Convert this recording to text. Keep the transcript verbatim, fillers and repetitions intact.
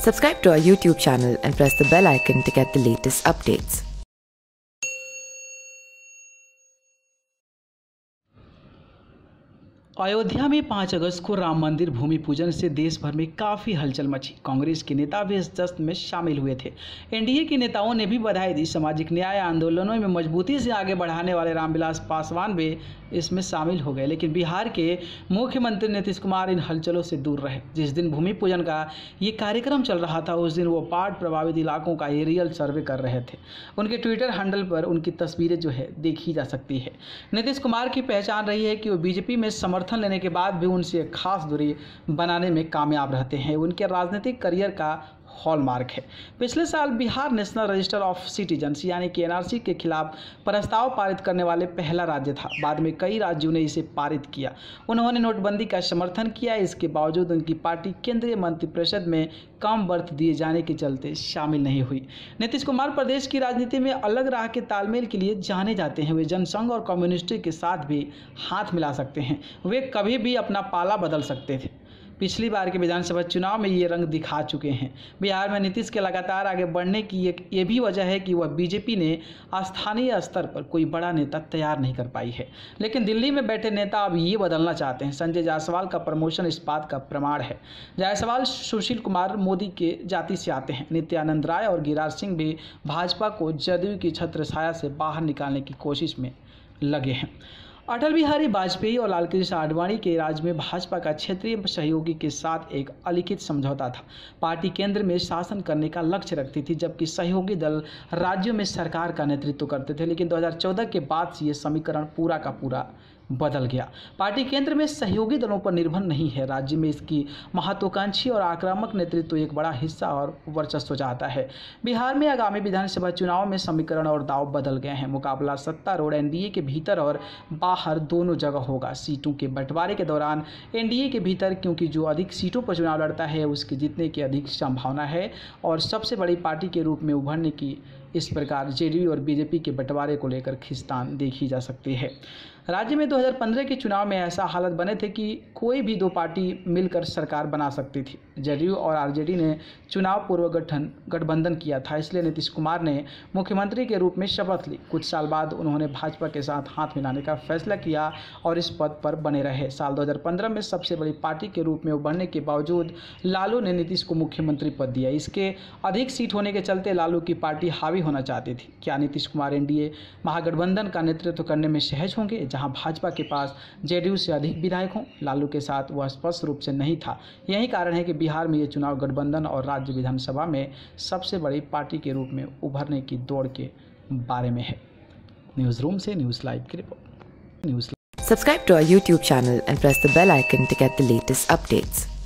Subscribe to our YouTube channel and press the bell icon to get the latest updates. Ayodhya में पाँच अगस्त को राम मंदिर भूमि पूजन से देश भर में काफ़ी हलचल मची। कांग्रेस के नेता भी इस जश्न में शामिल हुए थे। एनडीए के नेताओं ने भी बधाई दी। सामाजिक न्याय आंदोलनों में मजबूती से आगे बढ़ाने वाले रामविलास पासवान भी इसमें शामिल हो गए, लेकिन बिहार के मुख्यमंत्री नीतीश कुमार इन हलचलों से दूर रहे। जिस दिन भूमि पूजन का ये कार्यक्रम चल रहा था, उस दिन वो बाढ़ प्रभावित इलाकों का एरियल सर्वे कर रहे थे। उनके ट्विटर हैंडल पर उनकी तस्वीरें जो है देखी जा सकती है। नीतीश कुमार की पहचान रही है कि वो बीजेपी में समर्थन लेने के बाद भी उनसे खास दूरी बनाने में कामयाब रहते हैं। उनके राजनीतिक करियर का हॉलमार्क है। पिछले साल Bihar national register of citizens यानी कि एनआरसी के खिलाफ प्रस्ताव पारित करने वाले पहला राज्य था। बाद में कई राज्यों ने इसे पारित किया। उन्होंने नोटबंदी का समर्थन किया। इसके बावजूद उनकी पार्टी केंद्रीय मंत्रिपरिषद में कम बर्थ दिए जाने के चलते शामिल नहीं हुई। नीतीश कुमार प्रदेश की राजनीति में अलग राह के तालमेल के लिए जाने जाते हैं। वे जनसंघ और कम्युनिस्ट के साथ भी हाथ मिला सकते हैं। वे कभी भी अपना पाला बदल सकते थे। पिछली बार के विधानसभा चुनाव में ये रंग दिखा चुके हैं। बिहार में नीतीश के लगातार आगे बढ़ने की एक ये भी वजह है कि वह बीजेपी ने स्थानीय स्तर पर कोई बड़ा नेता तैयार नहीं कर पाई है, लेकिन दिल्ली में बैठे नेता अब ये बदलना चाहते हैं। संजय जायसवाल का प्रमोशन इस बात का प्रमाण है। जायसवाल सुशील कुमार मोदी के जाति से आते हैं। नित्यानंद राय और गिरिराज सिंह भी भाजपा को जदयू की छत्रछाया से बाहर निकालने की कोशिश में लगे हैं। अटल बिहारी वाजपेयी और लालकृष्ण आडवाणी के राज में भाजपा का क्षेत्रीय सहयोगी के साथ एक अलिखित समझौता था। पार्टी केंद्र में शासन करने का लक्ष्य रखती थी, जबकि सहयोगी दल राज्यों में सरकार का नेतृत्व करते थे। लेकिन दो हज़ार चौदह के बाद से ये समीकरण पूरा का पूरा बदल गया। पार्टी केंद्र में सहयोगी दलों पर निर्भर नहीं है। राज्य में इसकी महत्वाकांक्षी और आक्रामक नेतृत्व एक बड़ा हिस्सा और वर्चस्व चाहता है। बिहार में आगामी विधानसभा चुनाव में समीकरण और दाव बदल गए हैं। मुकाबला सत्तारूढ़ एनडीए के भीतर और बाहर दोनों जगह होगा। सीटों के बंटवारे के दौरान एनडीए के भीतर, क्योंकि जो अधिक सीटों पर चुनाव लड़ता है उसके जीतने की अधिक संभावना है और सबसे बड़ी पार्टी के रूप में उभरने की इस प्रकार जेडीयू और बीजेपी के बंटवारे को लेकर खींचतान देखी जा सकती है। राज्य में दो हज़ार पंद्रह के चुनाव में ऐसा हालत बने थे कि कोई भी दो पार्टी मिलकर सरकार बना सकती थी। जेडीयू और आरजेडी ने चुनाव पूर्व गठन गठबंधन किया था, इसलिए नीतीश कुमार ने मुख्यमंत्री के रूप में शपथ ली। कुछ साल बाद उन्होंने भाजपा के साथ हाथ मिलाने का फैसला किया और इस पद पर बने रहे। साल दो हज़ार पंद्रह में सबसे बड़ी पार्टी के रूप में उभरने के बावजूद लालू ने नीतीश को मुख्यमंत्री पद दिया। इसके अधिक सीट होने के चलते लालू की पार्टी हावी होना चाहती थी। क्या नीतीश कुमार एनडीए महागठबंधन का नेतृत्व करने में सहज होंगे, जहां भाजपा के पास जेडीयू से अधिक विधायक हों? लालू के साथ वह स्पष्ट रूप से नहीं था। यही कारण है कि बिहार में ये चुनाव गठबंधन और राज्य विधानसभा में सबसे बड़ी पार्टी के रूप में उभरने की दौड़ के बारे में है। न्यूज़ रूम से न्यूज़ लाइव की report. News Subscribe to our YouTube channel and press the bell icon to get the latest updates.